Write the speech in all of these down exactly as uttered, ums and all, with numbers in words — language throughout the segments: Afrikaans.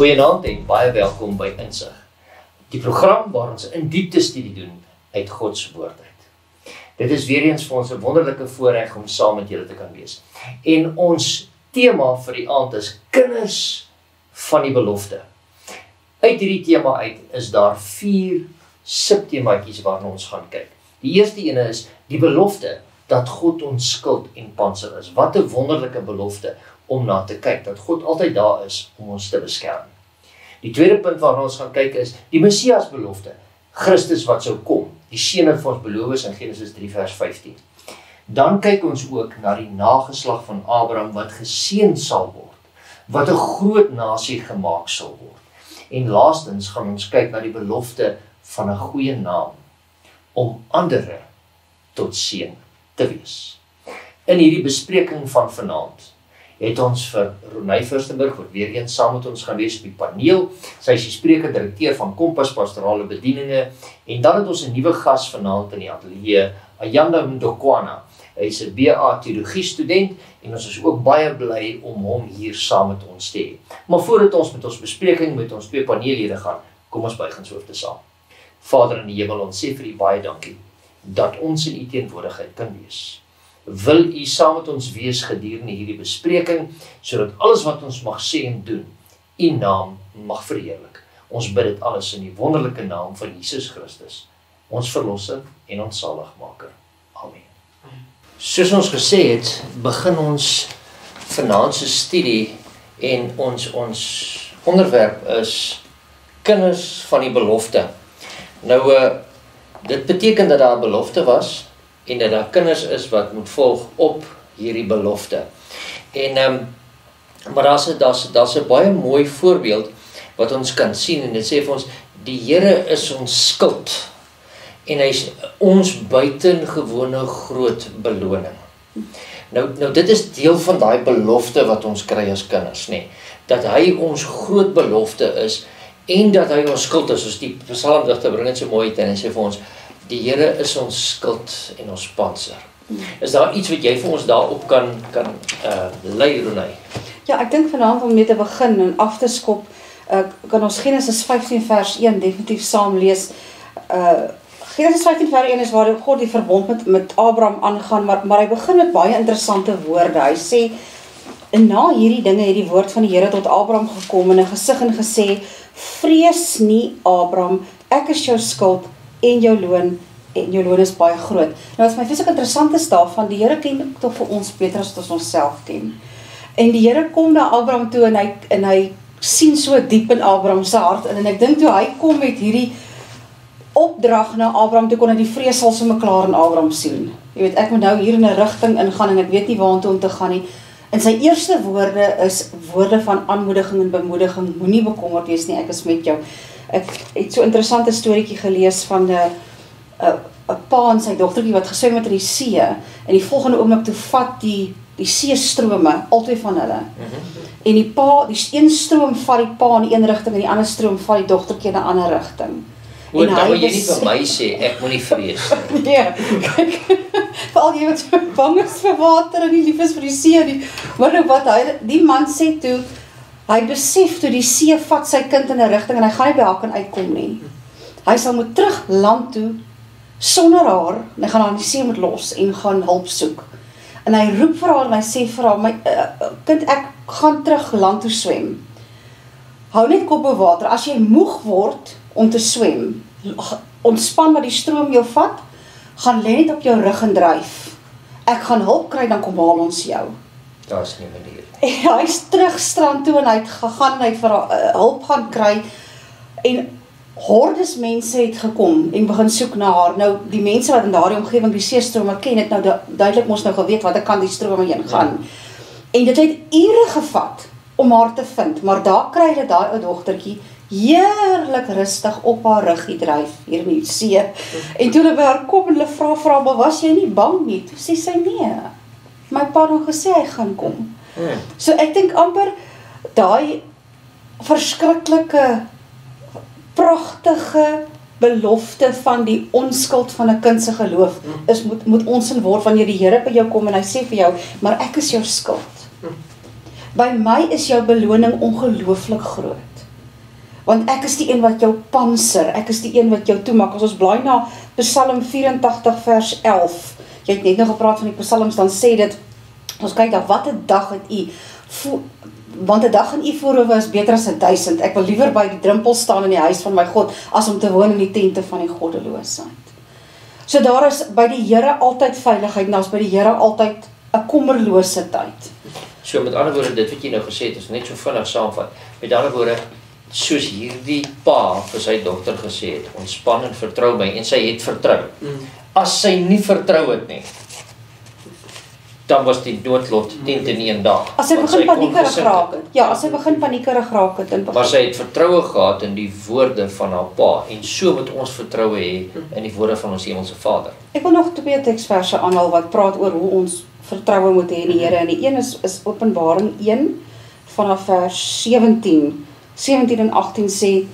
Goeienaand en baie welkom by Insig, die program waar ons in diepte studie doen uit God se woord uit. Dit is weer eens vir ons 'n wonderlike voorreg om saam met julle te kan wees. En ons tema vir die aand is kinders van die belofte. Uit hierdie tema uit is daar vier subtemaatjies waarna ons gaan kyk. Die eerste ene is die belofte dat God ons skild en panser is. Wat 'n wonderlike belofte om na te kyk, dat God altyd daar is om ons te beskerm. Die tweede punt waarna ons gaan kyk is die Messias belofte, Christus wat sou kom, die seun wat vir ons beloof is in Genesis drie vers vyftien. Dan kyk ons ook na die nageslag van Abraham wat geseën sal word, wat 'n groot nasie gemaak sal word. En laastens gaan ons kyk na die belofte van 'n goeie naam, om ander tot seën te wees. In hierdie bespreking van vanaand het ons vir Ronay Furstenburg, wat weer eens saam met ons gaan wees op die paneel. Sy is die spreker, direkteur van Kompas Pastorale Bedieninge, en dan het ons 'n nuwe gas vanaand in die ateljee, Ayanda Ndokwana. Hy is 'n B A teologie student, en ons is ook baie bly om hom hier saam met ons te hê. Maar voordat ons met ons bespreking met ons twee paneellede gaan, kom ons buig ons hoofde saam. Vader in die hemel, ons sê vir U baie dankie, dat ons in U teenwoordigheid kan wees. Wil U saam met ons wees gedurende hierdie bespreking, sodat alles wat ons mag sê en doen, U naam mag verheerlik. Ons bid dit alles in die wonderlike naam van Jesus Christus, ons verlosser en ons saligmaker. Amen. Soos ons gesê het, begin ons vanaand se studie, en ons, ons onderwerp is kinders van die belofte. Nou, uh, dit beteken dat daar 'n belofte was, en dat daar kinders is wat moet volg op hierdie belofte. En, um, maar daar's 'n daar's, daar's 'n baie mooi voorbeeld wat ons kan sien, en dit sê vir ons, die Here is ons skild, en hy is ons buitengewone groot beloning. Nou, nou dit is deel van daai belofte wat ons kry as kinders, nê, dat hy ons groot belofte is, en dat hy ons skild is, soos die psalmdigter bring dit so mooi uit, en hy sê vir ons, die Here is ons skild en ons panser. Is daar iets wat jy vir ons daarop kan, kan uh, lei, Ronay? Ja, ek dink vanaand om mee te begin en af te skop, uh, kan ons Genesis vyftien vers een definitief saam lees. Uh, Genesis vyftien vers een is waar God die verbond met, met Abraham aangaan, maar, maar hy begin met baie interessante woorde. Hy sê, en na hierdie dinge het die woord van die Here tot Abraham gekom in 'n gesig en gesê, vrees nie Abraham, ek is jou skild en jou loon, en jou loon is baie groot. Nou wat my vreeslik interessant is daarvan, die Here ken toch vir ons beter as wat ons onsself ken. En die Here kom na Abraham toe, en hy, en hy sien so diep in Abraham se hart, en, en ek dink toe hy kom met hierdie opdrag na Abraham toe, kon hy die vrees al sommer klaar in Abraham sien. Jy weet, ek moet nou hier in 'n rigting ingaan, en ek weet nie waartoe om te gaan nie. En sy eerste woorde is woorde van aanmoediging en bemoediging, moenie bekommerd wees nie, ek is met jou. Ek het so 'n interessante storieetjie gelees van 'n 'n 'n pa en sy dogtertjie wat geswem het in die see, en die volgende oomblik toe vat die die see strome, albei van hulle. Mm-hmm. En die pa, die een stroom vat die pa in die een rigting, en die ander stroom vat die dogtertjie in 'n ander rigting. O, dan wil jy nie vir my sê, ek moet nie vrees nie. Nee, kyk, veral jy wat so bang is vir water, en nie lief is vir die see nie. Maar nou wat hy, die man sê toe, hy besef toe die see vat sy kind in 'n rigting, en hy gaan nie by haar kan uitkom nie. Hy sal moet terug land toe, sonder haar, en hy gaan haar in die see moet los, en gaan hulp soek. En hy roep vir haar, en hy sê vir haar, my uh, kind, ek gaan terug land toe swem. Hou net kop bo water, as jy moeg word om te swem, ontspan wat die stroom jou vat, gaan lê net op jou rug en dryf. Ek gaan hulp kry, dan kom haal ons jou. Daar is nie manier. En hy is terug strand toe, en hy het gegaan, en hy het vir haar, uh, hulp gaan kry, en hordes mense het gekom, en begin soek na haar. Nou, die mense wat in daardie omgewing die seestrome ken, het nou du duidelik mos nou geweet, wat ek kan die strome heen gaan. Ja. En dit het ure gevat, om haar te vind, maar daar kry hulle daai ou dogtertjie, heerlik rustig op haar ruggie dryf, hier in die see. En toe hulle by haar kom, en hulle vra vir haar, maar was jy nie bang nie? Toe sê sy, nee, my pa het gesê, hy gaan kom. Hmm. So ek dink amper, daai verskriklike, pragtige belofte van die onskuld van 'n kind se geloof, is, moet, moet ons in word, wanneer die Here by jou kom, en hy sê vir jou, maar ek is jou skild. By my is jou beloning ongelooflik groot. Want ek is die een wat jou panser, ek is die een wat jou toemaak. As ons blaai na Psalm vyf-en-tagtig vers elf, jy het net nou gepraat van die psalms, dan sê dit, ons kyk daar, wat 'n dag het u, vo, want 'n dag in u voorhoewe is beter as 'n duisend, ek wil liewer by die drempel staan in die huis van my God, as om te woon in die tente van die goddeloosheid. So daar is by die Here altyd veiligheid, en daar is by die Here altyd 'n kommerlose tyd. So met ander woorde, dit wat jy nou gesê het, is net so vinnig saamvat. Met ander woorde, soos hierdie pa vir sy dogter gesê het, ontspan en vertrou my, en sy het vertrou. Mm. As sy nie vertrou het nie, dan was die noodlot teen ten een dag. As sy begin paniekerig geraak het, ja, as sy begin paniekerig geraak het, en maar sy het vertroue gehad in die woorde van haar pa, en so moet ons vertroue hê in die woorde van ons Hemelse Vader. Ek wil nog twee teksverse aanhaal wat praat oor hoe ons vertroue moet hê in die Here, en die een is, is Openbaring een, vanaf vers sewentien, sewentien en agttien sê,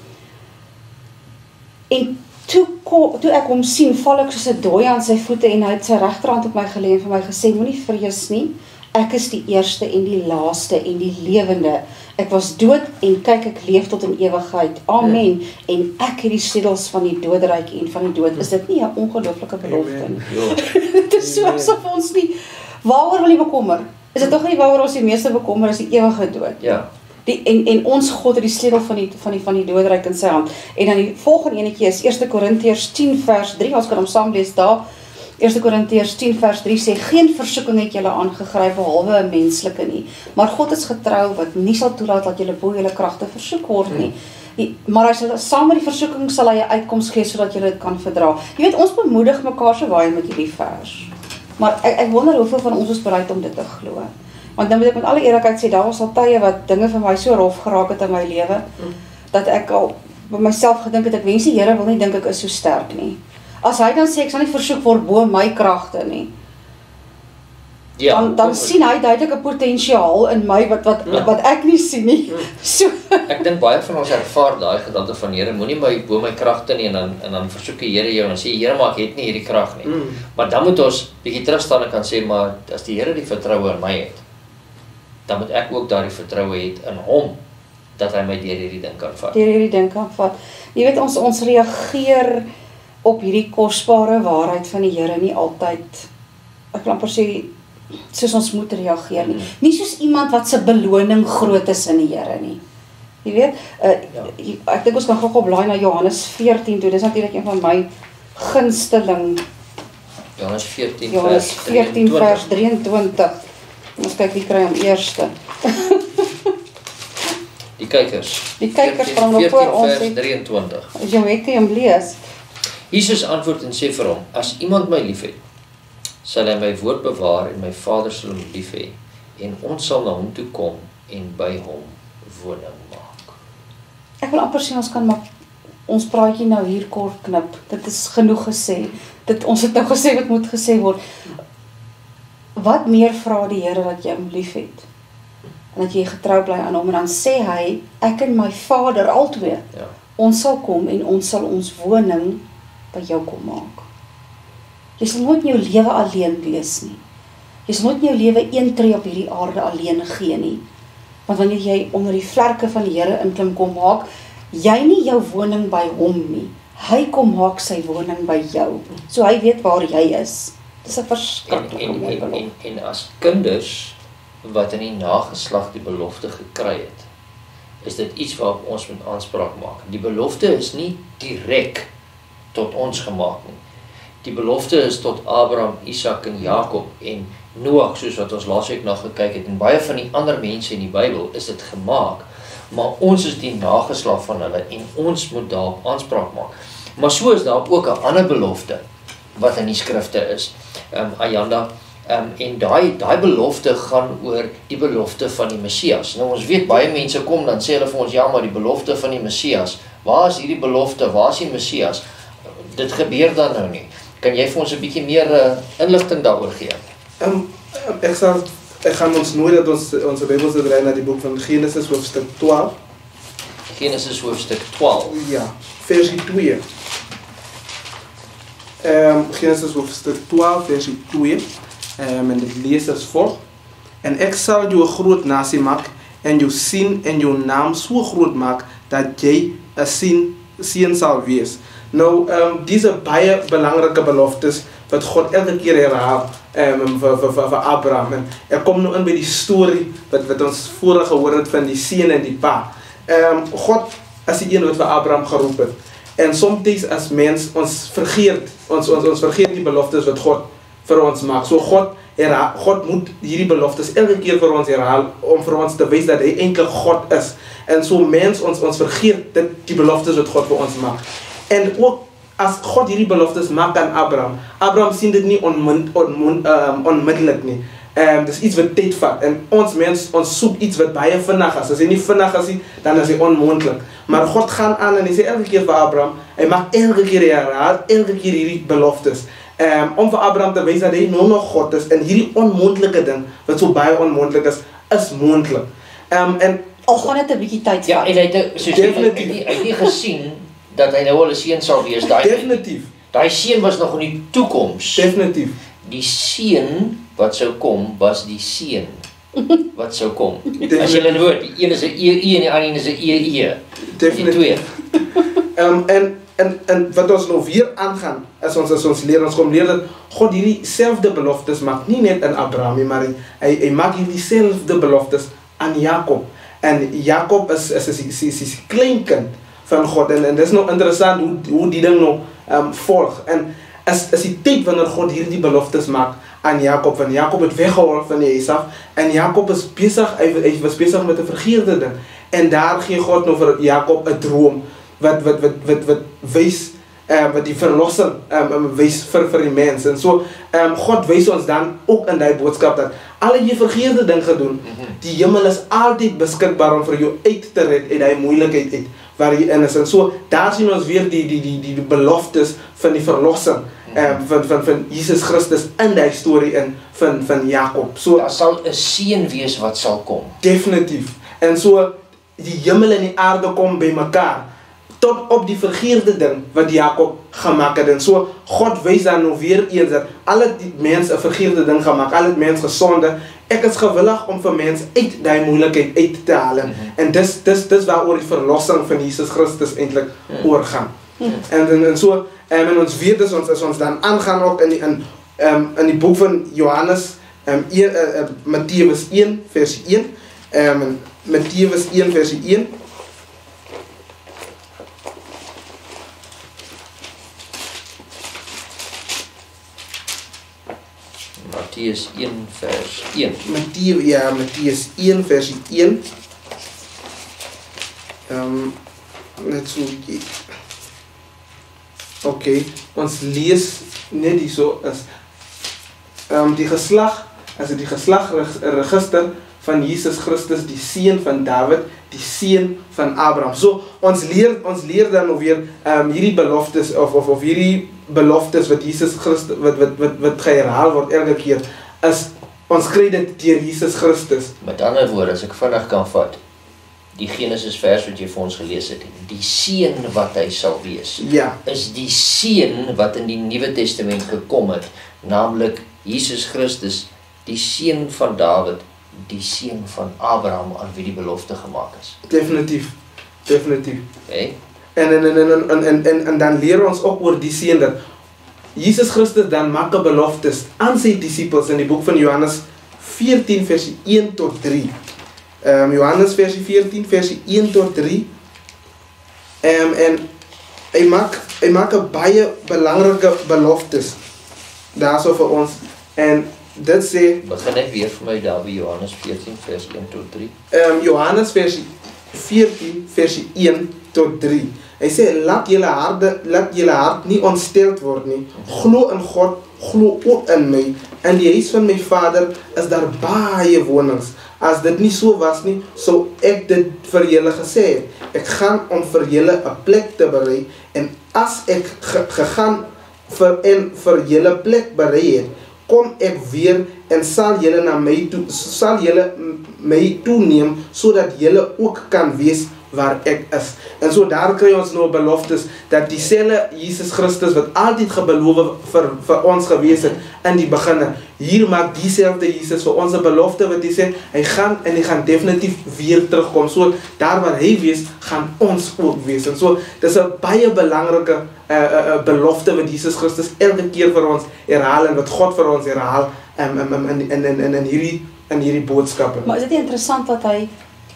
en toe, toe ek hom sien, val ek soos 'n dooie aan sy voete, en hy het sy regterhand op my gelê en vir my gesê, moenie vrees nie, ek is die eerste en die laaste en die lewende. Ek was dood en kyk, ek leef tot in ewigheid. Amen. Ja. En ek het die sleutels van die doodryk en van die dood. Is dit nie 'n ongelooflike belofte nie? Ja. Dit is so asof ons nie, waaroor wil jy bekommer? Is dit tog nie waaroor ons die meeste bekommer, is die ewige dood? Ja. Die, en, en ons God het die sleutel van die, van die, van die doodryk in sy hand. En dan die volgende enetjie is Eerste Korintiërs tien vers drie, ons kan hom saam lees daar. Eerste Korintiërs tien vers drie sê, geen versoeking het julle aangegryp behalwe 'n menslike nie, maar God is getrou wat nie sal toelaat dat julle bo julle kragte versoek word nie. Die, maar hy sal, saam met die versoeking sal hy 'n uitkoms gee sodat julle dit kan verdra. Jy weet, ons bemoedig mekaar so baie met hierdie vers. Maar ek, ek wonder hoeveel van ons is bereid om dit te glo. Want dan moet ek met alle eerlikheid sê, daar was al tye wat dinge vir my so rof geraak het in my lewe, mm. dat ek al by myself gedink het, ek wens die Here wil nie dink ek is so sterk nie. As hy dan sê, ek sal nie versoek word bo my kragte nie, ja, dan, dan sien hy duidelik 'n potensiaal in my, wat, wat, ja. wat ek nie sien nie. Mm. So. Ek dink baie van ons ervaar daai gedagte van, Here, moenie my bo my kragte nie, en dan, en dan versoek die Here jou, en sê, Here, maar ek het nie hierdie krag nie. Mm. Maar dan moet ons bietjie terugstaan en kan sê, maar as die Here die vertroue in my het, dan moet ek ook daardie vertroue het in hom, dat hy my deur hierdie ding kan vat. Deur hierdie ding kan vat. Jy weet, ons, ons reageer op hierdie kosbare waarheid van die Here nie altyd, ek wil amper sê, soos ons moet reageer nie. Mm-hmm. Nie soos iemand wat se beloning groot is in die Here nie. Jy weet, uh, ja. ek dink ons kan gou blaai na Johannes veertien toe, dis natuurlik een van my gunsteling. Johannes veertien, Johannes veertien vers drieëntwintig. Ons kyk, wie kry hom eerste. Die kykers. Die kykers van hom voor ons. veertien vers drieëntwintig. As jy weet, jy hom lees. Jesus antwoord en sê vir hom, as iemand my lief het, sal hy my woord bewaar en my Vader sal hom lief hê, en ons sal na hom toe kom en by hom woning maak. Ek wil amper sê, ons kan maar ons praatjie nou hier kort knip. Dit is genoeg gesê. Dit, ons het nou gesê wat moet gesê word. Wat meer vra die Here dat jy hom lief het? En dat jy getrou bly aan hom, en dan sê hy, ek en my Vader, albei, ja. ons sal kom en ons sal ons woning by jou kom maak. Jy sal nooit in jou lewe alleen wees nie. Jy sal nooit in jou lewe een tree op hierdie aarde alleen gee nie. Want wanneer jy onder die vlerke van die Here inklim, kom maak jy nie jou woning by hom nie. Hy kom maak sy woning by jou. So hy weet waar jy is. Dis 'n verskriklike mooi belofte. En, en, en as kinders wat in die nageslag die belofte gekry het, is dit iets waarop ons moet aanspraak maak. Die belofte is nie direk tot ons gemaak nie. Die belofte is tot Abraham, Isak en Jakob en Noag, soos wat ons laasweek na gekyk het, en baie van die ander mense in die Bybel is dit gemaak, maar ons is die nageslag van hulle en ons moet daarop aanspraak maak. Maar so is daar ook 'n ander belofte wat in die skrifte is, um, Ayanda, um, en daai daai belofte gaan oor die belofte van die Messias. Nou ons weet, baie mense kom, dan sê hulle vir ons, ja, maar die belofte van die Messias, waar is hierdie belofte, waar is die Messias? Dit gebeur dan nou nie. Kan jy vir ons 'n bietjie meer uh, inligting daaroor gee? Um, ek sal, ek gaan ons nooit dat ons onze Bybel se draai na die boek van Genesis hoofstuk twaalf. Genesis hoofstuk twaalf. Ja, versie twee. Um, Genesis hoofstuk twaalf, versie twee. Um, en dit lees as volg. En ek sal jou 'n groot nasie maak en jou sien en jou naam so groot maak dat jy 'n seun seun sal wees. Nou, um, diese baie belangrike beloftes wat God elke keer herhaal um, vir, vir, vir, vir Abraham. En ek kom nou in by die storie wat, wat ons vorige gehoor het van die seun en die pa. Um, God is die een wat vir Abraham geroep het. En soms as mens ons vergeet, ons, ons, ons vergeet die beloftes wat God vir ons maak. So God, herhaal, God moet hierdie beloftes elke keer vir ons herhaal om vir ons te wys dat hy eintlik God is. En so mens ons, ons vergeet dit, die beloftes wat God vir ons maak. En ook as God hierdie beloftes maak aan Abraham, Abraham sien dit nie onmid, onmid, um, onmiddellik nie. Um, dis iets wat tyd vat. En ons mens, ons soek iets wat baie vinnig is. As hy nie vinnig is nie, dan is hy onmoontlik. Maar God gaan aan en hy sê elke keer vir Abraham, hy maak elke keer herhaal, elke keer hierdie beloftes. Um, om vir Abraham te wys dat hy nou nog God is. En hierdie onmoontlike ding, wat so baie onmoontlik is, is moontlik. Um, en Al gaan dit 'n bietjie tyd vat. Ja, en hy het soos hy het nie, hy het nie gesien dat hy nou al 'n seun sal wees. Daai definitief. Daai seun was nog in die toekoms. Definitief. Die seun wat sou kom was die seun wat sou kom. As jy nou hoor, die een is 'n E E en die ander een is 'n E E. Definitief. Um, en, en, en wat ons nou weer aangaan, as ons, as ons leer, ons kom leer dat God hierdie selfde beloftes maak, nie net in Abraham, maar hy, hy, hy maak hierdie selfde beloftes aan Jakob. En Jakob is, is, is, is, is, is kleinkind van God. En, en dit is nou interessant hoe, hoe die ding nou um, volg. En is, is die tyd wanneer God hierdie beloftes maak aan Jakob. Van Jakob het weggehaal van Esau. En Jakob is bezig, hy, hy was bezig met 'n vergeerde ding. En daar gee God nou vir Jakob 'n droom. Wat, wat, wat, wat, wat wys, um, wat die verlossing um, wys vir, vir die mens. En so, um, God wys ons dan ook in die boodskap dat alle jy vergeerde ding gedoen, die hemel is altyd beskikbaar om vir jou uit te red uit die moeilikheid uit waar jy in is. En so, daar sien ons weer die, die, die, die, die beloftes van die verlossing um, van, van, van Jesus Christus in die storie in van, van Jakob. So, daar sal 'n seun wees wat sal kom. Definitief. En so, die hemel en die aarde kom by mekaar. Tot op die vergeerde ding wat Jakob gemaak het. En so, God wys dan nou weer eens dat alle die mens 'n vergeerde ding gemaak, alle mens gesonde. Ek is gewillig om vir mens uit die moeilikheid uit te haal. Mm -hmm. En dis dis dis waaroor die verlossing van Jesus Christus eintlik mm -hmm. oorgaan. Mm -hmm. En, en en so, um, en ons weet dus ons as ons dan aangaan ook in die in um, in die boek van Johannes, um, uh, uh, Matteus een vers een, um, Matteus een vers een. Matteus een vers een. Matteus, ja, Matteus een vers een. Um, net so kyk. Okay, ons lees net hier so is um, die geslag, as die geslagregister van Jesus Christus, die seun van Dawid, die seun van Abraham. So, ons leer, ons leer dan nog weer um, hierdie beloftes, of, of, of hierdie beloftes wat Jesus Christus, wat, wat, wat, wat geherhaal word elke keer, is, ons kry dit deur Jesus Christus. Met ander woorde, as ek vinnig kan vat, die Genesis vers wat jy vir ons gelees het, die seun wat hy sal wees, ja. is die seun wat in die Nuwe Testament gekom het, naamlik Jesus Christus, die seun van Dawid, die seun van Abraham aan wie die belofte gemaak is. Definitief, definitief. Okay. En, en, en, en, en, en, en, en dan leer ons ook oor die seun dat Jesus Christus dan maak 'n beloftes aan sy disippels in die boek van Johannes veertien vers een tot drie. Um, Johannes versie veertien versie een tot drie. Um, en hy maak hy maak 'n baie belangrike beloftes daarso vir ons. En dit sê, begin net weer vir my daar by Johannes veertien vers een tot drie. Um, Johannes versie veertien versie een tot drie. Hy sê, laat julle harte, laat julle hart nie ontsteld word nie. Glo in God, glo ook in my. In die huis van my Vader is daar baie wonings. As dit nie so was nie, sou ek dit vir julle gesê het. Ek gaan om vir julle 'n plek te berei, en as ek ge gegaan vir en vir julle plek berei het, kom ek weer en sal julle na my toe, sal julle my toeneem, sodat julle ook kan wees waar ek is. En so daar kry ons nou beloftes dat dieselfde Jesus Christus wat altyd gebeloof vir, vir ons gewees het in die beginne, hier maak dieselfde Jesus vir ons 'n belofte wat hy sê, hy gaan en hy gaan definitief weer terugkom. So daar waar hy wees, gaan ons ook wees. En so dis 'n baie belangrike uh, uh, uh, belofte wat Jesus Christus elke keer vir ons herhaal en wat God vir ons herhaal um, um, um, in, in, in, in, in hierdie in hierdie boodskappe. Maar is dit nie interessant dat hy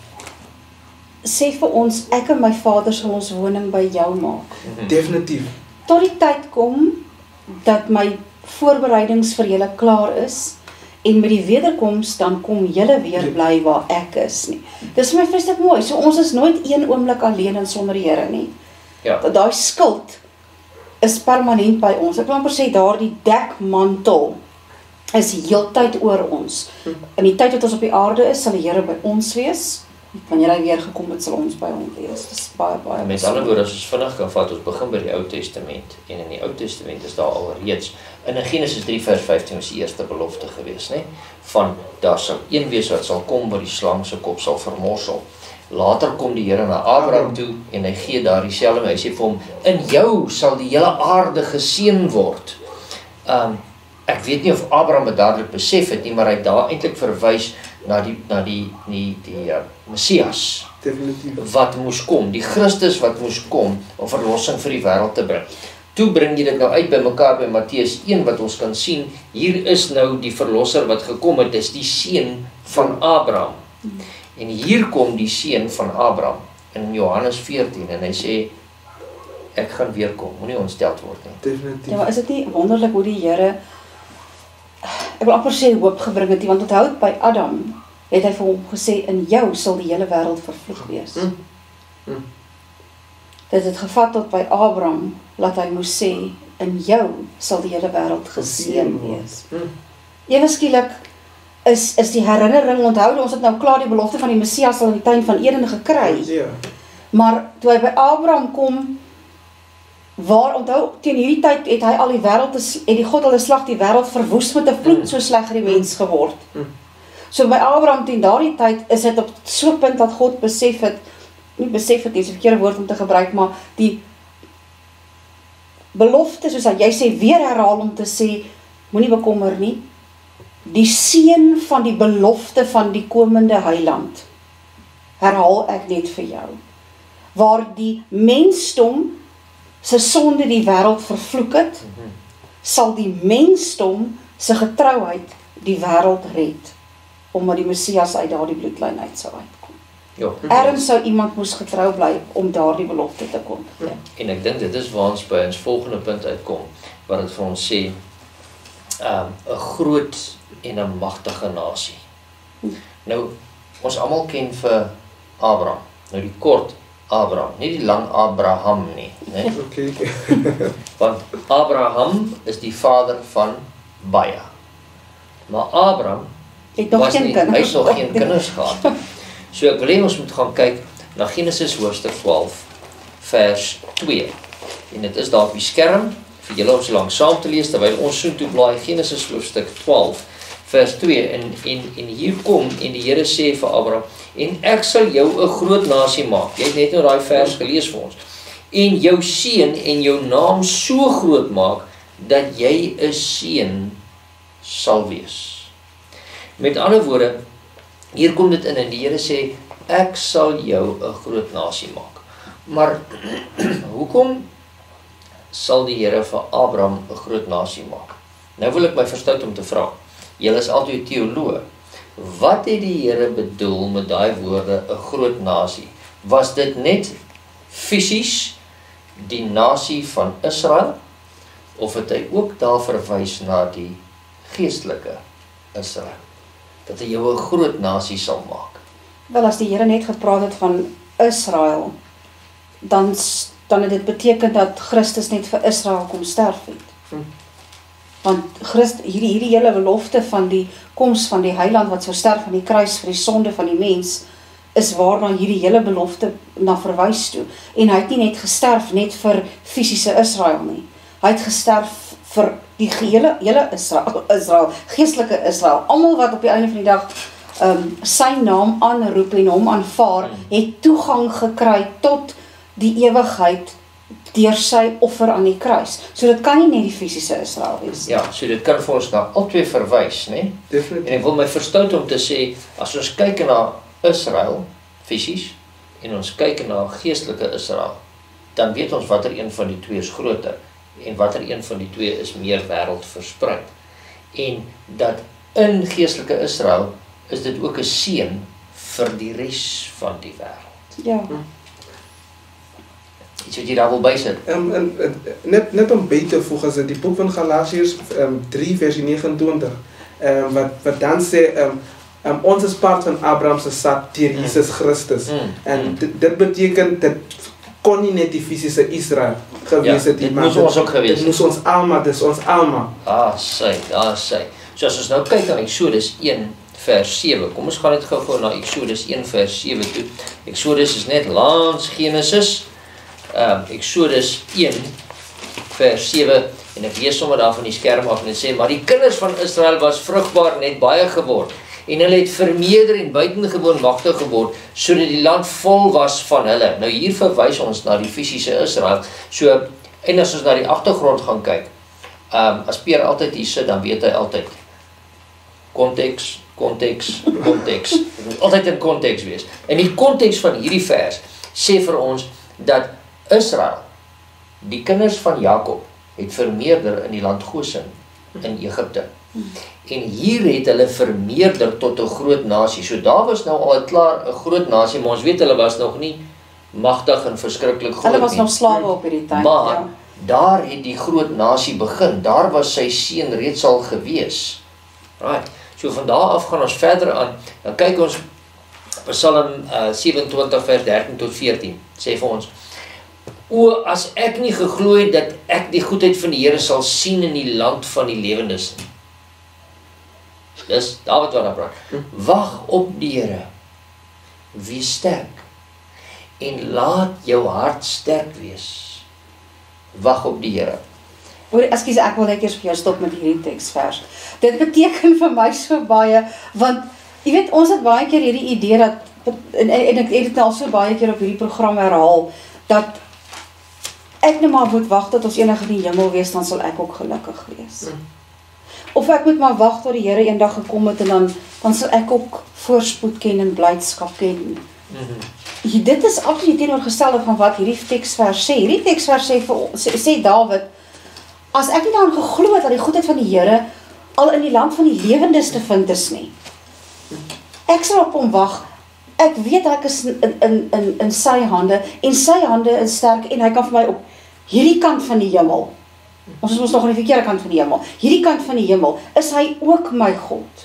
sê vir ons, ek en my Vader sal ons woning by jou maak. Mm-hmm. Definitief. Tot die tyd kom dat my voorbereidings vir julle klaar is en met die wederkoms dan kom julle weer bly waar ek is nie. Dis vir my vreeslik mooi. So ons is nooit een oomblik alleen en sonder die Here nie. Ja. Dat daai skuld is permanent by ons. Ek wil amper sê daardie dekmantel is heeltyd oor ons. In die tyd wat ons op die aarde is, sal die Here by ons wees. Wanneer hy weer gekom het, sal ons by hom wees. Dis baie baie. Met ander woorde, as ons vinnig kan vat, ons begin by die Ou Testament en in die Ou Testament is daar alreeds in Genesis drie vers vyftien was die eerste belofte gewees, né? Van daar sal een wees wat sal kom wat die slang se kop sal vermorsel. Later kom die Here na Abraham toe en hy gee daar dieselfde, hy sê vir hom, in jou sal die hele aarde geseën word. Um ek weet nie of Abraham dit dadelik besef het nie, maar hy het daar eintlik verwys na die na die die die uh, Messias. Definitief. Wat moes kom, die Christus wat moes kom om verlossing vir die wêreld te bring. Toe bring jy dit nou uit by mekaar by Matteus een wat ons kan sien, hier is nou die verlosser wat gekom het, dis die seun van Abraham. En hier kom die seun van Abraham in Johannes veertien en hy sê ek gaan weer kom, moenie ontstel word nie. Definitief. Ja, maar is dit nie wonderlik hoe die Here, ek wil amper sê hoop gebring het, want onthou by Adam het hy vir hom gesê, in jou sal die hele wêreld vervloek wees. Mm. Mm. Dit het gevat tot by Abraham, laat hy moes sê, in jou sal die hele wêreld geseën wees. Mm. Ewe skielik is, is die herinnering, onthou, ons het nou klaar die belofte van die Messias al in die tuin van Eden gekry, Ja. maar toe hy by Abraham kom, waar, onthou, teen hierdie tyd het hy al die wêreld, het die God al 'n slag die wêreld verwoes met 'n vloek, so sleg het die mens geword. So by Abraham teen daardie tyd is dit op so 'n punt dat God besef het, nie besef het, dis 'n verkeerde woord om te gebruik, maar die belofte, soos hy sê, weer herhaal om te sê, moenie bekommer nie, die seën van die belofte van die komende heiland, herhaal ek net vir jou, waar die mensdom se sonde die wêreld vervloek het, sal die mensdom se getrouheid die wêreld red, omdat die Messias uit daardie bloedlyn uit sou uitkom. Ja. Erns sou iemand moes getrou bly om daardie belofte te kon. Ja. En ek dink dit is waar ons by ons volgende punt uitkom, wat dit vir ons sê, um, 'n groot en 'n magtige nasie. Nou, ons almal ken vir Abraham, nou die kort Abraham, nie die lang Abraham nie, né? Okay. Want Abraham is die vader van baie. Maar Abraham Het nog was geen nie, kinders. hy het nog geen kinders gehad. So ek wil hê ons moet gaan kyk na Genesis hoofstuk twaalf vers twee. En dit is daar op die skerm vir julle om so lank saam te lees terwyl ons soontoe blaai Genesis hoofstuk twaalf vers twee en en en hier kom en die Here sê vir Abraham, en ek sal jou 'n groot nasie maak. Jy het net nou daai vers gelees vir ons. En jou seun en jou naam so groot maak dat jy 'n seun sal wees. Met ander woorde, hier kom dit in en die Here sê, ek sal jou 'n groot nasie maak. Maar hoekom sal die Here vir Abraham 'n groot nasie maak? Nou wil ek my verstout om te vra. Julle is altyd teoloë. Wat het die Here bedoel met daai woorde 'n groot nasie? Was dit net fisies die nasie van Israel of het hy ook daar verwys na die geestelike Israel? Dat hy jou 'n groot nasie sal maak. Wel, as die Here net gepraat het van Israel, dan dan het dit beteken dat Christus net vir Israel kom sterf het. Hm. Want Christ, hierdie, hierdie hele belofte van die koms van die heiland wat sou sterf aan die kruis vir die sonde van die mens, is waarna hierdie hele belofte na verwys toe. En hy het nie net gesterf net vir fisiese Israel nie. Hy het gesterf vir die gehele hele Israel, Israel, geestelike Israel, almal wat op die einde van die dag um, sy naam aanroep en hom aanvaar, het toegang gekry tot die ewigheid deur sy offer aan die kruis. So dit kan nie net die fisiese Israel wees. Ja, so dit kan vir ons na albei verwys, né? Definitief. En ek wil my verstout om te sê, as ons kyk na Israel, fisies, en ons kyk na geestelike Israel, dan weet ons watter een van die twee is groter, en watter een van die twee is meer wêreld verspreid. En dat in geestelike Israel is dit ook 'n seën vir die res van die wêreld. Ja. Iets wat jy daar wil bysit. Um, en, en, net, net om by te voeg, as dit die boek van Galasiërs um, drie vers negenentwintig, um, wat, wat dan sê, um, um, ons is part van Abraham se saad deur Jesus Christus. Mm. En dit, dit beteken, dit kon nie net die fisiese Israel gewees het. Ja, dit moes ons ook gewees het. Dit moes ons almal, dis ons almal. Ah, sy, daar sy. So as ons nou kyk aan Eksodus een vers sewe, kom ons gaan net gou-gou na Eksodus een vers sewe toe. Eksodus is net langs Genesis, um, Eksodus een vers sewe, en ek lees sommer daar van die skerm af en dit sê, maar die kinders van Israel was vrugbaar en het baie geword, en hulle het vermeerder en buitengewoon magtig geword, sodat die land vol was van hulle. Nou hier verwys ons na die fisiese Israel, so, en as ons na die agtergrond gaan kyk, um, as Pierre altyd hier sit, dan weet hy altyd, konteks, konteks, konteks, dit moet altyd in konteks wees. En die konteks van hierdie vers, sê vir ons, dat Israel, die kinders van Jakob, het vermeerder in die land Goshen, in Egipte. En hier het hulle vermeerder tot 'n groot nasie. So daar was nou al klaar 'n groot nasie, maar ons weet hulle was nog nie magtig en verskriklik groot nie. Hulle was nog slawe op hierdie tyd. Maar ja. daar het die groot nasie begin. Daar was sy seun reeds al gewees. Right. So van daar af gaan ons verder aan. Dan kyk ons Psalm uh, sewe-en-twintig vers dertien tot veertien. Sê vir ons: O, as ek nie geglo het dat ek die goedheid van die Here sal sien in die land van die lewendes nie. Dis Dawid wat daar praat. Wag op die Here. Wees sterk. En laat jou hart sterk wees. Wag op die Here. Hoor, ekskuus, ek wil net eers vir jou stop met hierdie teksvers. Dit beteken vir my so baie, want jy weet, ons het baie keer hierdie idee dat, en, en ek het dit al so baie keer op hierdie program herhaal, dat ek nou maar moet wag tot ons eendag in die hemel wees, dan sal ek ook gelukkig wees. Hmm. Of ek moet maar wag tot die Here eendag gekom het en dan, dan sal ek ook voorspoed ken en blydskap ken. Mm-hmm. Dit is absoluut teenoorgestelde van wat hierdie teksvers sê. Hierdie teksvers sê, sê, sê Dawid, as ek nie daarin geglo het dat die goedheid van die Here al in die land van die lewendes te vind is nie. Ek sal op hom wag. Ek weet ek is in, in, in, in sy hande, en sy hande is sterk, en hy kan vir my op hierdie kant van die hemel, ons is ons nog aan die verkeerde kant van die hemel, hierdie kant van die hemel, is hy ook my God.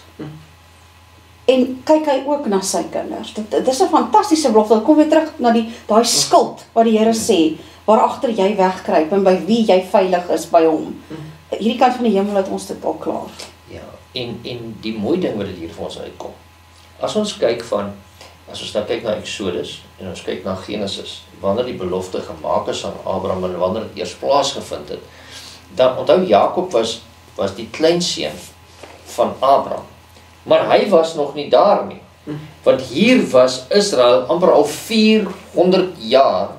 En kyk hy ook na sy kinders. Dit, dit is 'n fantastiese belofte. Dan kom weer terug na die daai skild wat die Here sê, waarachter jy wegkruip en by wie jy veilig is by hom. Hierdie kant van die hemel het ons dit al klaar. Ja, en, en die mooie ding wat dit hier vir ons uitkom. As ons kyk van, as ons nou kyk na Exodus, en ons kyk na Genesis, wanneer die belofte gemaak is aan Abraham, en wanneer het eers plaasgevind het, dan onthou Jakob was, was die kleinseun van Abraham. Maar hy was nog nie daar nie. Want hier was Israel amper al vierhonderd jaar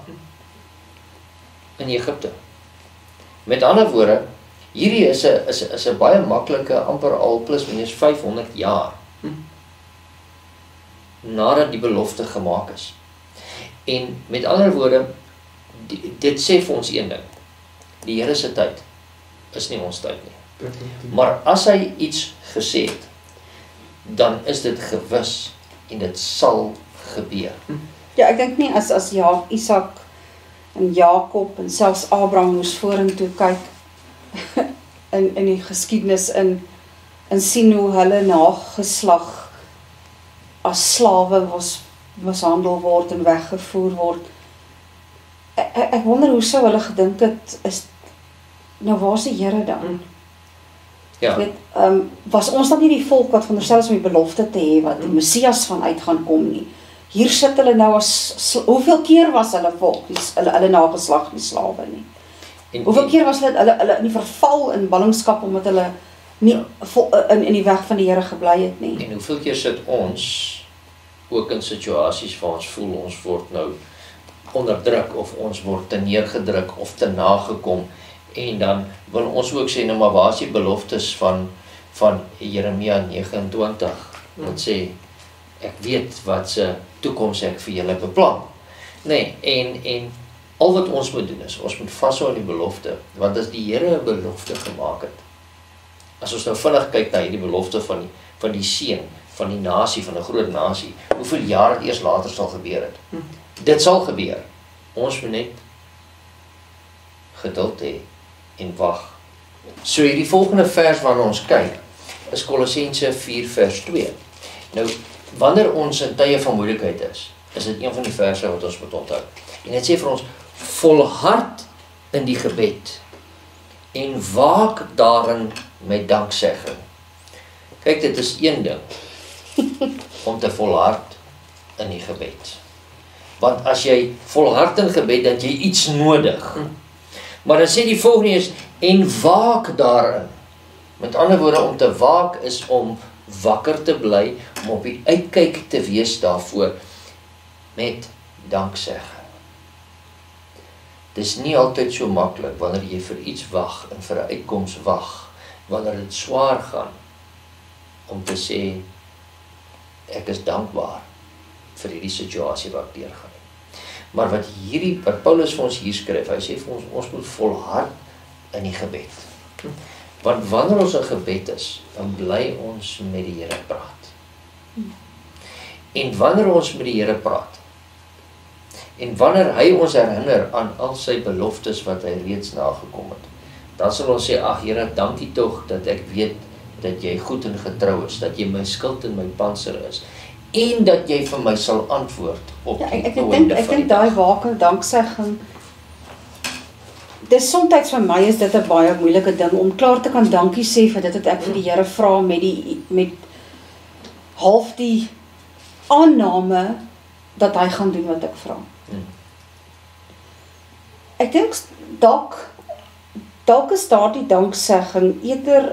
in Egipte. Met ander woorde, hierdie is 'n is 'n is 'n baie maklike amper al plus minus vyfhonderd jaar nadat die belofte gemaak is. En met ander woorde, die, dit sê vir ons een ding. Die Here se tyd is nie ons tyd nie. Maar as hy iets gesê het, dan is dit gewis en dit sal gebeur. Ja, ek dink nie as as ja, Isak en Jakob en selfs Abraham moes vorentoe kyk in in die geskiedenis in en sien hoe hulle nageslag as slawe was mishandel word en weggevoer word. Ek, ek wonder hoe sou hulle gedink het is nou waar is die Here dan? Ja. Weet, um, was ons dan nie die volk wat veronderstel is om die belofte te hê wat die Messias vanuit gaan kom nie. Hier sit hulle nou as, hoeveel keer was hulle volk, die, hulle, hulle nageslag die slawe nie. En, hoeveel en, keer was hulle, hulle, hulle in die verval in ballingskap omdat hulle nie ja. in, in die weg van die Here gebly het nie. En hoeveel keer sit ons ook in situasies waar ons voel ons word nou onderdruk of ons word te neergedruk of te nagekom en dan wil ons ook sê, nou maar waar is die beloftes van, van Jeremia nege en twintig wat sê, ek weet wat se toekoms ek vir julle beplan. Nee, en, en al wat ons moet doen is, ons moet vashou aan die belofte, want as die Here 'n belofte gemaak het, as ons nou vinnig kyk na hierdie belofte van die, van die seun, van die nasie, van 'n groot nasie, hoeveel jaar het eers later sal gebeur het? Hm. Dit sal gebeur. Ons moet net geduld hê en wag. So hierdie volgende vers waarna ons kyk, is Kolossense vier vers twee. Nou, wanneer ons in tye van moeilikheid is, is dit een van die verse wat ons moet onthou. En dit sê vir ons, volhard in die gebed en waak daarin met danksegging. Kyk, dit is een ding om te volhard in die gebed. Want as jy volhard in gebed, dan het jy iets nodig. Maar dan sê die volgende is, en waak daarin. Met ander woorde, om te waak is om wakker te bly, om op die uitkyk te wees daarvoor, met danksegging. Dit is nie altyd so maklik, wanneer jy vir iets wag, en vir 'n uitkoms wag, wanneer dit swaar gaan, om te sê, ek is dankbaar vir hierdie situasie wat ek deurgaan. Maar wat hierdie, wat Paulus vir ons hier skryf, hy sê vir ons, ons moet volhard in die gebed. Want wanneer ons in gebed is, dan bly ons met die Here praat. En wanneer ons met die Here praat, en wanneer hy ons herinner aan al sy beloftes wat hy reeds nagekom het, dan sal ons sê, ag Here, dankie tog dat ek weet dat jy goed en getrou is, dat jy my skild en my pantser is, en dat jy vir my sal antwoord op ja, die ek, ek oomblik dink, van ek die dink dag. daai waak danksegging, dis soms vir my is dit 'n baie moeilike ding, om klaar te kan dankie sê vir dit wat ek vir die Here vra, met die, met half die aanname, dat hy gaan doen wat ek vra. Hmm. Ek dink, dalk, dalk is daar die danksegging eerder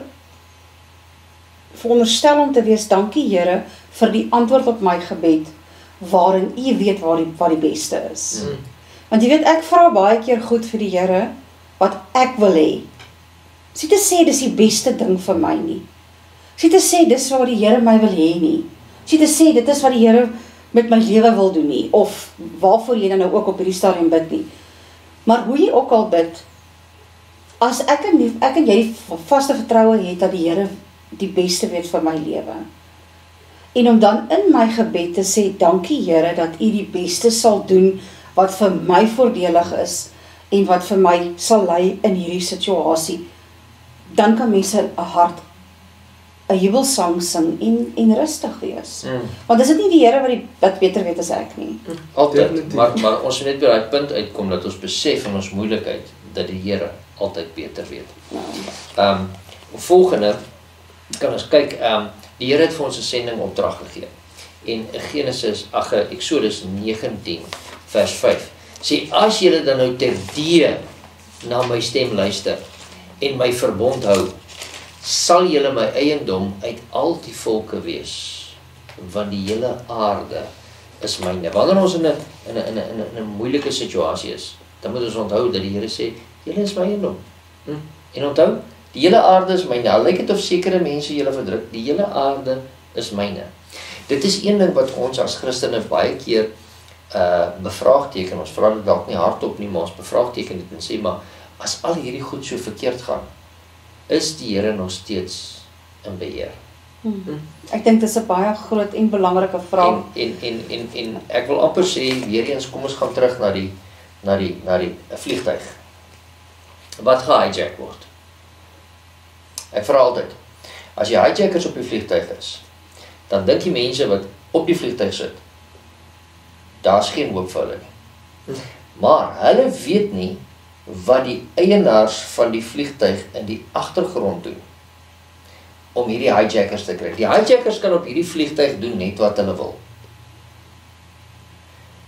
veronderstel om te wees, dankie Here, vir die antwoord op my gebed, waarin u weet waar die, wat die beste is. Mm. Want jy weet, ek vra baie keer goed vir die Here, wat ek wil hê. Dis nie te sê, dis die beste ding vir my nie. Dis nie te sê, dis wat die Here my wil hê nie. Dis nie te sê, dit is wat die Here met my lewe wil doen nie, of waarvoor jy dan nou ook op hierdie stadium bid nie. Maar hoe jy ook al bid, as ek en, ek en jy vaste vertroue het, dat die Here die beste weet vir my lewe, en om dan in my gebed te sê, dankie Here, dat u die beste sal doen, wat vir my voordelig is, en wat vir my sal lei in hierdie situasie, dan kan mense 'n hart, 'n jubelsang sing, en, en rustig wees. Mm. Want is dit nie die Here wat die wat beter weet as ek nie? Altyd, maar, maar ons moet net by daai punt uitkom, dat ons besef in ons moeilikheid, dat die Here altyd beter weet. Ja. Um, volgende, kan ons kyk, um, die Here het vir ons 'n sending opdrag gegee. En Genesis, ag, Eksodus negentien vers vyf sê, as julle dan nou terdee na my stem luister en my verbond hou, sal julle my eiendom uit al die volke wees, want die hele aarde is myne. Wanneer ons in 'n in 'n in 'n in 'n moeilike situasie is, dan moet ons onthou dat die Here sê, julle is my eiendom. Hm? En onthou, die hele aarde is myne. Al lyk dit of sekere mense julle verdruk, die hele aarde is myne. Dit is een ding wat ons as Christene baie keer uh, bevraagteken. Ons vra dit dalk nie hardop nie, maar ons bevraagteken dit en sê, maar as al hierdie goed so verkeerd gaan, is die Here nog steeds in beheer? Hmm. Hmm. Ek dink dit is 'n baie groot en belangrike vraag. En, en, en, en, en ek wil amper sê, weer eens, kom ons gaan terug na die, na die, na die vliegtuig. Wat gehijack word? Ek vra altyd, as jy hijackers op die vliegtuig is, dan dink die mense wat op die vliegtuig sit, daar is geen hoop vir hulle nie. Maar hulle weet nie wat die eienaars van die vliegtuig in die agtergrond doen om hierdie hijackers te kry. Die hijackers kan op hierdie vliegtuig doen net wat hulle wil.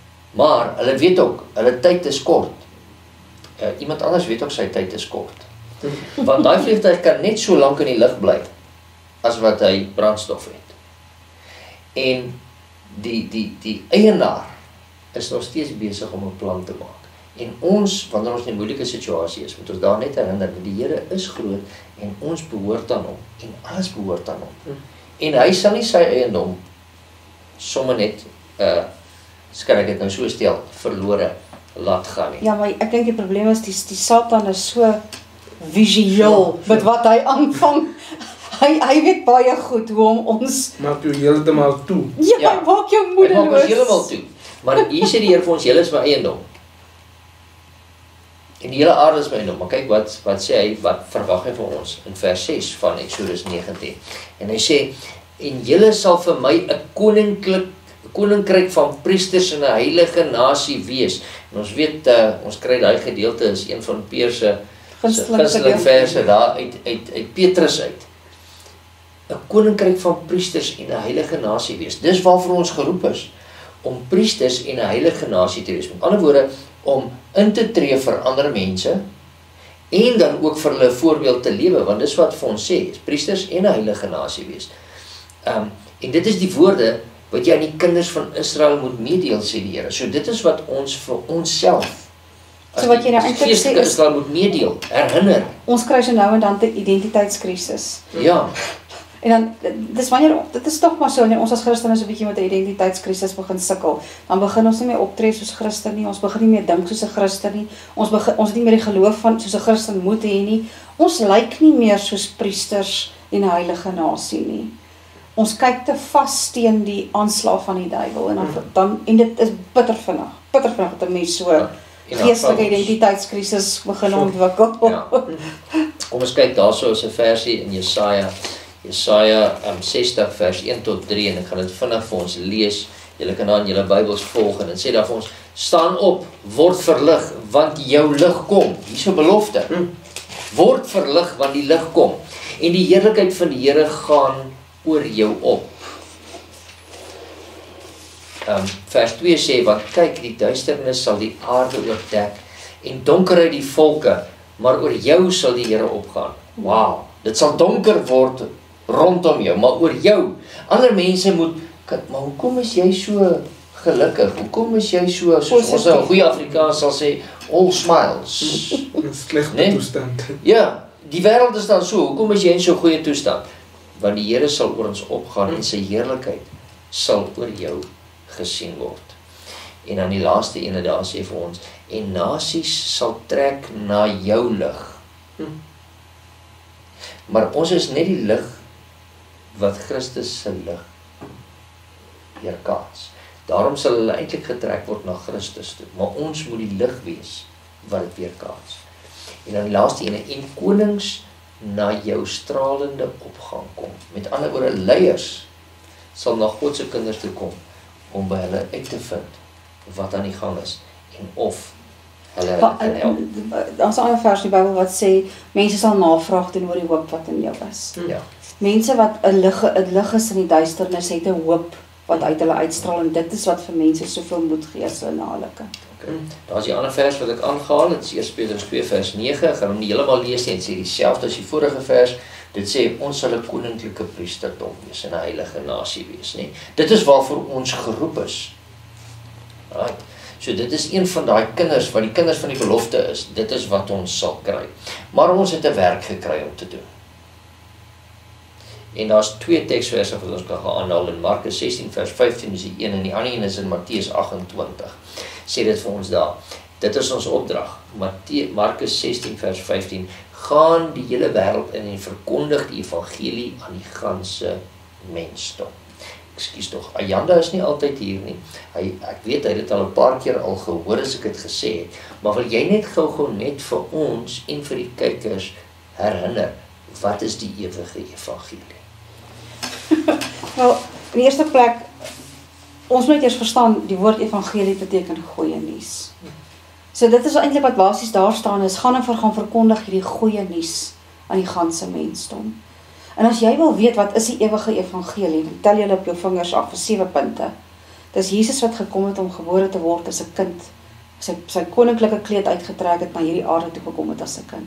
Maar hulle weet ook, hulle tyd is kort. Uh, iemand anders weet ook sy tyd is kort. Want daai vliegtuig kan net so lank in die lug bly as wat hy brandstof het. En die die die eienaar is nog steeds besig om 'n plan te maak. En ons, wanneer ons in 'n moeilike situasie is, moet ons daar net herinner dat die Here is groot en ons behoort aan hom en alles behoort aan hom. En hy sal nie sy eiendom sommer net uh kan ek dit nou so stel, verlore laat gaan nie. Ja, maar ek dink die probleem is die die Satan is so visueel met wat hy aanvang. Hy hy weet baie goed hoe om ons Maak jou heeltemal toe. Ja, Ja. hy maak jou Hy maak ons moedeloos. heeltemal toe. Maar hier sê die Here vir ons, julle is my eiendom. En die hele aarde is my eiendom. Maar kyk wat wat sê hy, wat verwag hy van ons in vers ses van Eksodus negentien. En hy sê, en julle sal vir my 'n koninklik koninkryk van priesters en 'n heilige nasie wees. En ons weet uh, ons kry daai gedeelte is een van Peer se gunsteling verse daar uit uit uit Petrus uit. 'n Koninkryk van priesters en 'n heilige nasie wees. Dis waarvoor ons geroep is, om priesters en 'n heilige nasie te wees. Met ander woorde, om in te tree vir ander mense en dan ook vir hulle 'n voorbeeld te lewe, want dis wat vir ons sê, is priesters en 'n heilige nasie wees. Um, en dit is die woorde wat jy aan die kinders van Israel moet meedeel, sê die Here. So dit is wat ons vir onsself as So wat jy nou die eintlik geestelike sê is- Israel moet meedeel, herinner. Ons kry so nou en dan 'n identiteitskrisis. Ja, En dan, dis wanneer, dit is toch maar so, wanneer ons as Christene so 'n bietjie met 'n identiteitskrisis begin sukkel, dan begin ons nie meer optree soos Christen nie, ons begin nie meer dink soos 'n Christen nie, ons begin, ons het nie meer die geloof van soos 'n Christen moet hê nie, ons lyk nie meer soos priesters en 'n heilige nasie nie. Ons kyk te vas teen die aanslag van die duiwel, en dan, dan en dit is bitter vinnig, bitter vinnig dat 'n mens so Ja, en dan geestelike val ons. identiteitskrisis begin ontwikkel. Ja. Kom ons kyk daarso is 'n versie in Jesaja, Jesaja um, sestig vers een tot drie, en ek gaan dit vinnig vir ons lees. Julle kan dan julle Bybels volg, en dit sê daar vir ons, staan op, word verlig, want jou lig kom. Hier is 'n belofte. Word verlig, want die lig kom. En die heerlikheid van die Here gaan oor jou op. Um, vers twee sê, want kyk, die duisternis sal die aarde oordek, en donkerheid die volke, maar oor jou sal die Here opgaan. Wow, dit sal donker word rondom jou, maar oor jou. Ander mense moet, maar hoekom is jy so gelukkig? Hoekom is jy so, soos ons in goeie Afrikaans sal sê, all smiles? 'n Slegte Nee. toestand. Ja, die wêreld is dan so, hoekom is jy in so goeie toestand? Want die Here sal oor ons opgaan en sy heerlikheid sal oor jou gesien word. En dan die laaste ene daar sê vir ons, en nasies sal trek na jou lig. Maar ons is net die lig wat Christus se lig weerkaats. Daarom sal hulle eintlik getrek word na Christus toe, maar ons moet die lig wees wat dit weerkaats. En dan die laaste ene, en konings na jou stralende opgang kom. Met ander woorde, leiers sal na God se kinders toe kom om by hulle uit te vind wat aan die gang is en of hulle hulle kan help. Daar's 'n ander vers in die Bybel wat sê mense sal navraag doen oor die hoop wat in jou is. Ja. Mense wat 'n lig 'n lig is in die duisternis het 'n hoop wat uit hulle uitstraal, en dit is wat vir mense soveel moed gee as hulle na hulle kyk. Okay. Daar is die ander vers wat ek aangehaal, dit is Eerste Petrus twee vers nege, ek gaan hom nie heeltemal lees nie, en sê dieselfde as die vorige vers, dit sê ons sal 'n koninklike priesterdom wees en 'n heilige nasie wees, nie? Dit is waarvoor ons geroep is. Right. So dit is een van daai kinders, wat die kinders van die belofte is, dit is wat ons sal kry. Maar ons het 'n werk gekry om te doen. En daar's twee teksverse wat ons kan gaan aanhaal, in Markus sestien vers vyftien is die een, en die ander een is in Matteus agt-en-twintig. Sê dit vir ons daar. Dit is ons opdrag. Matteus Markus sestien vers vyftien, gaan die hele wêreld in en verkondig die evangelie aan die ganse mensdom. Ekskuus tog, Ayanda is nie altyd hier nie. Hy, ek weet hy het dit al 'n paar keer al gehoor as ek dit gesê het, maar wil jy net gou-gou net vir ons en vir die kykers herinner, wat is die ewige evangelie? Wel, in die eerste plek, ons moet eers verstaan, die woord evangelie beteken goeie nuus. So dit is eintlik wat basies daar staan is, gaan en vir gaan verkondig hierdie goeie nuus aan die ganse mensdom. En as jy wil weet wat is die ewige evangelie, dan tel jy op jou vingers af vir sewe punte. Dis Jesus wat gekom het om gebore te word as 'n kind, sy sy koninklike kleed uitgetrek het, na hierdie aarde toe gekom het as 'n kind.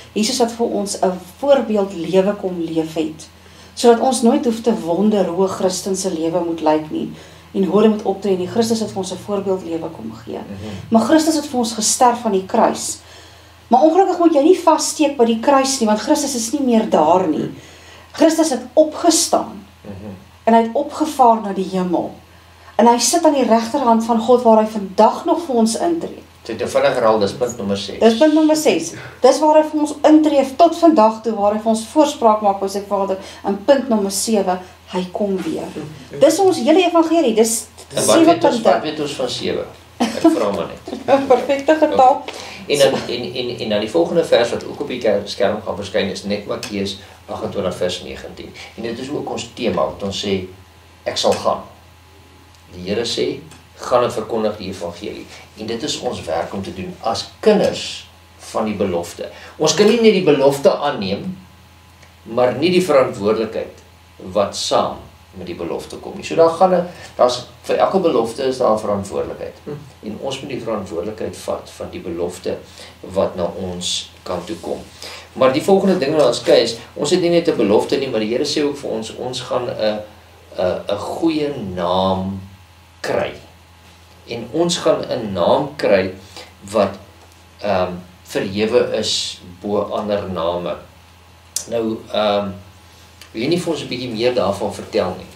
Jesus wat vir ons 'n voorbeeld lewe kom leef het, sodat ons nooit hoef te wonder hoe 'n Christen se lewe moet lyk nie, en hoe hulle moet optree nie. Christus het vir ons 'n voorbeeld lewe kom gee. Mm-hmm. Maar Christus het vir ons gesterf aan die kruis. Maar ongelukkig moet jy nie vassteek by die kruis nie, want Christus is nie meer daar nie. Christus het opgestaan, mm-hmm. en hy het opgevaar na die hemel. En hy sit aan die regterhand van God, waar hy vandag nog vir ons intree. So te vinnig herhaal, dis punt nommer ses. Dis punt nommer ses. Dis waar hy vir ons intree tot vandag toe, waar hy vir ons voorspraak maak by sy Vader. En punt nommer sewe, hy kom weer. Dis ons hele evangelie, dis sewe punte. Wat weet ons van sewe? Ek vra maar net. Perfekte getal. En dan en en en dan die volgende vers wat ook op die skerm gaan verskyn is net Matteus agt en twintig vers negentien. En dit is ook ons tema wat ons sê ek sal gaan. Die Here sê gaan en verkondig die evangelie. En dit is ons werk om te doen as kinders van die belofte. Ons kan nie net die belofte aanneem, maar nie die verantwoordelikheid wat saam met die belofte kom nie. So daar gaan 'n daar's vir elke belofte is daar 'n verantwoordelikheid. Hm. En ons moet die verantwoordelikheid vat van die belofte wat na ons kant toe kom. Maar die volgende ding wat ons kyk is, ons het nie net 'n belofte nie, maar die Here sê ook vir ons ons gaan 'n 'n 'n goeie naam kry. En ons gaan 'n naam kry wat ehm um, verhewe is bo ander name. Nou ehm um, wil jy nie vir ons 'n bietjie meer daarvan vertel nie?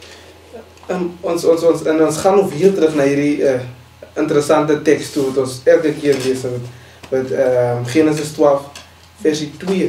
Um, ons ons ons en ons gaan nog weer terug na hierdie uh, interessante teks toe wat ons elke keer lees met met uh, Genesis twaalf versie twee.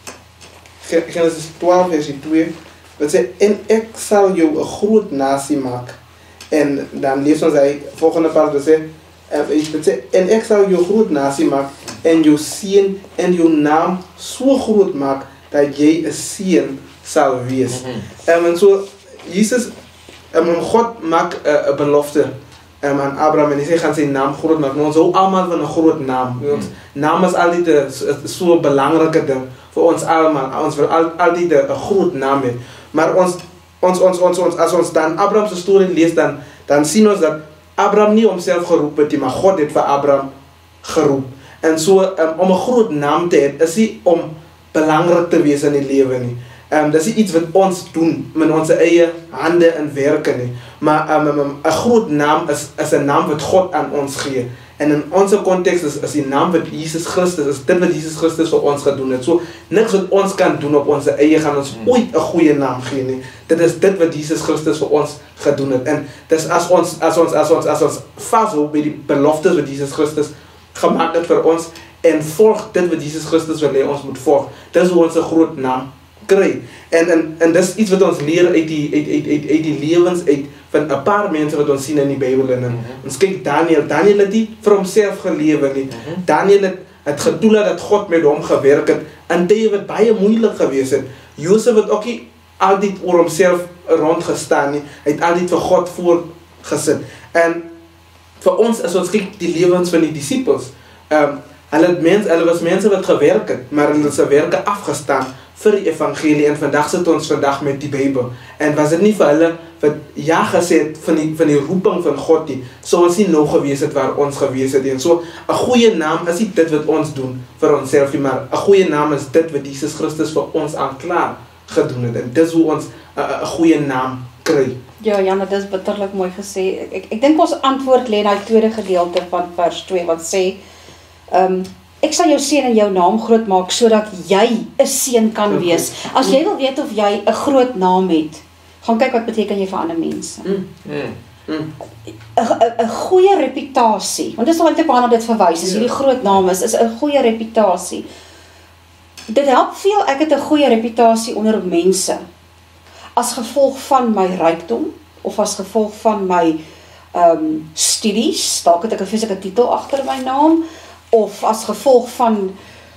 Genesis twaalf versie twee wat sê en ek sal jou 'n groot nasie maak. En dan lees ons hy volgende part wat sê uh, sê en ek sal jou groot nasie maak en jou seun en jou naam so groot maak dat jy 'n seun sal wees. Mm-hmm. um, en so Jesus um, God maak 'n uh, belofte um, aan Abraham en hy sê gaan sy naam groot maak. Nou, ons hou almal van 'n groot naam. Mm. Ons naam is altyd 'n so 'n belangrike ding vir ons almal. Ons wil al, altyd 'n groot naam hê. Maar ons ons ons ons ons as ons dan Abraham se storie lees dan dan sien ons dat Abraham nie homself geroep het nie, maar God het vir Abraham geroep. En so um, om 'n groot naam te hê is nie om belangrik te wees in die lewe nie. Um, dat is iets wat ons doen met onze eie hande en werken nie. Maar um, um, um, 'n groot naam is is 'n naam wat God aan ons gee. En in onze context is, is die naam wat Jesus Christus is dit wat Jesus Christus vir ons gedoen het. So niks wat ons kan doen op onze eie gaan ons ooit 'n goeie naam gee nie. Dit is dit wat Jesus Christus vir ons gedoen het. En dis as ons as ons as ons as ons vashou by die beloftes wat Jesus Christus gemaak het vir ons en volg dit wat Jesus Christus wil hê ons moet volg. Dis hoe ons 'n groot naam kry. En en en dis iets wat ons leer uit die uit uit uit, uit die lewens uit van 'n paar mense wat ons sien in die Bybel en mm-hmm. ons kyk Daniël, Daniël het nie vir homself gelewe nie. Mm-hmm. Daniël het het gedoel dat God met hom gewerk het in tye wat baie moeilik gewees het. Josef het ook nie altyd oor homself rondgestaan nie. Hy het altyd vir God voorgesit. En vir ons as ons kyk die lewens van die disippels, ehm um, hulle het mense, hulle was mense wat gewerk het, maar hulle het se werke afgestaan vir die evangelie en vandag sit ons vandag met die Bybel. En was dit nie vir hulle wat ja gesê het van die van die roeping van God nie, sou ons nie nou gewees het waar ons gewees het. En so 'n goeie naam is nie dit wat ons doen vir onsself nie, maar 'n goeie naam is dit wat Jesus Christus vir ons aan klaar gedoen het. En dis hoe ons 'n goeie naam kry. Ja, Janne, dit is bitterlik mooi gesê. Ek ek dink ons antwoord lê in daai tweede gedeelte van vers twee wat sê ehm um, ek sal jou seun en jou naam groot maak sodat jy 'n seun kan wees. As jy wil weet of jy 'n groot naam het, gaan kyk wat beteken jy vir ander mense. 'n mm. mm. 'n goeie reputasie. Want dis nou eintlik waarna dit verwys. As hierdie groot naam is, is 'n goeie reputasie. Dit help veel ek het 'n goeie reputasie onder mense. As gevolg van my rykdom of as gevolg van my ehm um, studies, dalk het ek 'n fisieke titel agter my naam. Of as gevolg van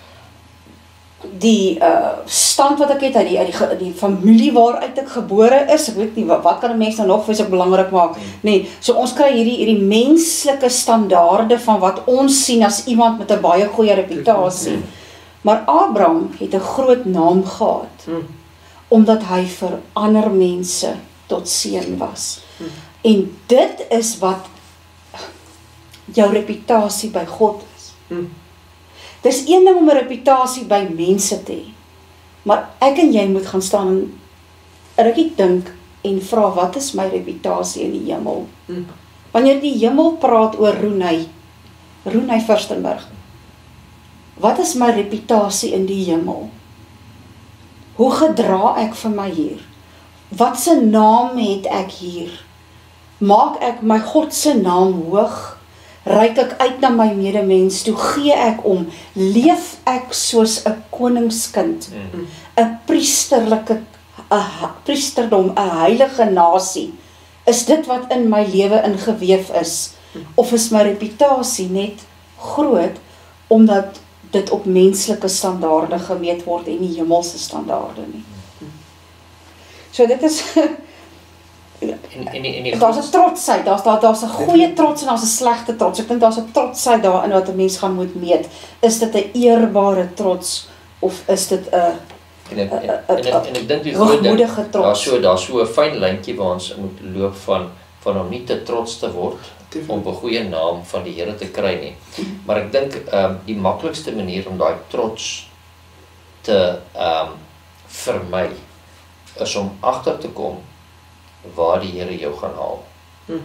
die uh, stand wat ek het, uit die, uit die, die familie waaruit ek gebore is, ek weet nie, wat, wat kan 'n mens nou nog vir so belangrik maak? Nee, so ons kry hierdie, hierdie menslike standaarde van wat ons sien as iemand met 'n baie goeie reputasie. Maar Abraham het 'n groot naam gehad, omdat hy vir ander mense tot seën was. En dit is wat jou reputasie by God is. Dis een ding om 'n reputasie by mense te hê. Maar ek en jy moet gaan staan en 'n rukkie dink en vra, wat is my reputasie in die hemel? Mm. Wanneer die hemel praat oor Roeney, Roeney Firstenberg, wat is my reputasie in die hemel? Hoe gedra ek vir my hier? Wat se naam het ek hier? Maak ek my God se naam hoog? Reik ek uit na my medemens toe? Gee ek om? Leef ek soos 'n koningskind? 'n priesterlike 'n priesterdom, 'n heilige nasie? Is dit wat in my lewe ingeweef is? Of is my reputasie net groot omdat dit op menslike standaarde gemeet word en nie hemelse standaarde nie? So dit is En en en, en daar's 'n trotsheid, daar's daar daar's 'n goeie trots en daar's 'n slegte trots. Ek dink daar's 'n trotsheid daarin wat 'n mens gaan moet meet. Is dit 'n eerbare trots of is dit 'n En ek, en, en, en, en ek dink die groot ding, hoogmoedige trots? daar so daar so 'n fyn lyntjie waar ons moet loop van van om nie te trots te word om 'n goeie naam van die Here te kry nie. Maar ek dink ehm um, die maklikste manier om daai trots te ehm um, vermy is om agter te kom waar die Here jou gaan haal. Hmm.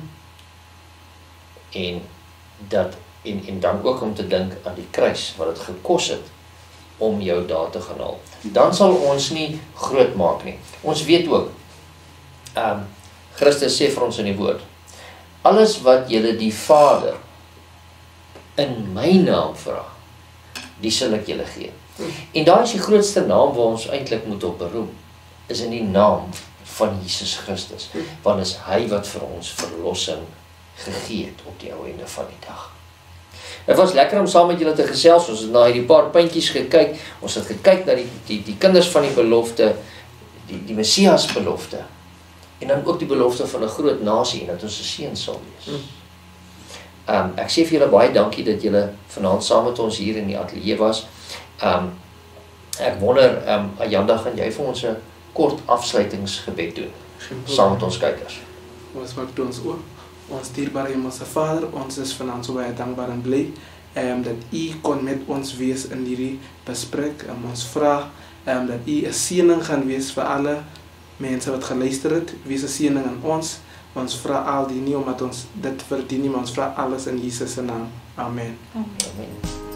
En dat en en dan ook om te dink aan die kruis wat dit gekos het om jou daar te gaan haal. Dan sal ons nie groot maak nie. Ons weet ook ehm um, Christus sê vir ons in die woord, alles wat julle die Vader in my naam vra, die sal ek julle gee. En daai is die grootste naam waar ons eintlik moet op beroem, is in die naam van Jesus Christus, want is hy wat vir ons verlossing gegee het op die ou einde van die dag. Het was lekker om saam met julle te gesels. Ons het na hierdie paar puntjies gekyk. Ons het gekyk na die die die kinders van die belofte, die die Messias belofte. En dan ook die belofte van 'n groot nasie en dat ons 'n seën sal wees. Ehm um, ek sê vir julle baie dankie dat julle vanaand saam met ons hier in die ateljee was. Ehm um, ek wonder ehm um, Ayanda, gaan jy vir ons 'n kort afsluitingsgebed doen saam met ons kykers? Ons maak toe ons oop. Ons dierbare Hemelse Vader, ons is vanaand so baie dankbaar en bly um, dat U kon met ons wees in hierdie bespreek. Um, ons vra um, dat U 'n seëning gaan wees vir alle mense wat geluister het. Wees 'n seëning aan ons. Ons vra al die nie omdat ons dit verdien nie, maar ons vra alles in Jesus se naam. Amen. Amen. Amen.